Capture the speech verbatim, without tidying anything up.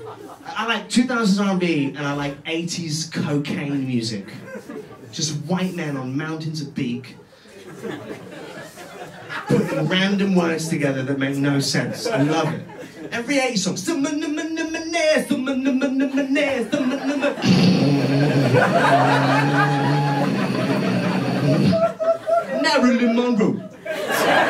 I like two thousands R and B, and I like eighties cocaine music. Just white men on mountains of beak, putting random words together that make no sense. I love it. Every eighties song. Marilyn Monroe.